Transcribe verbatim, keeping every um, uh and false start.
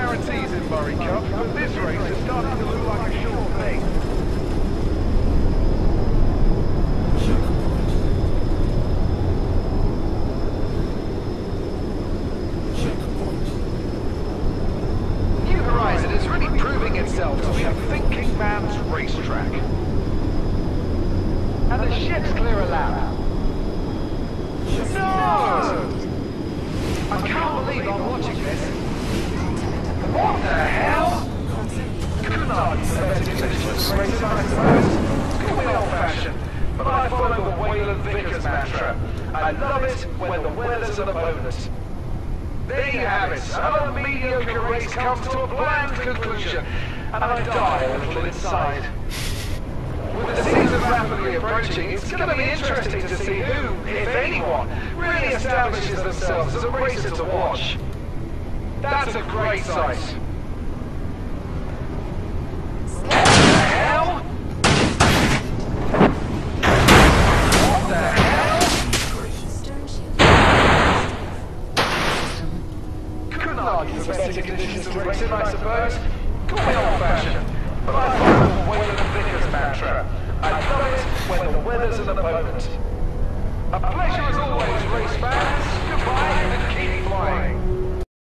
guarantees in Murray Cup, but this race is starting to look like a sure thing. New Horizon is really proving itself to be a thinking man's racetrack. And the ship's clear a lap. No! I can't believe I'm watching this. What the hell? Couldn't argue for better conditions for racing, I suppose. Call me old-fashioned, but I follow the Wayland Vickers mantra. I love it when the weather's an bonus. There you have it. Another mediocre race comes to a bland conclusion, and I die a little inside. With the season rapidly approaching, it's going to be interesting to see who, if anyone, really establishes themselves as a racer to watch. That's a great sight. What the hell? What the hell? Couldn't argue for better conditions to race in, I suppose. Call me old-fashioned, but I follow the Wayland Vickers mantra. I love it when the weather's an opponent. A pleasure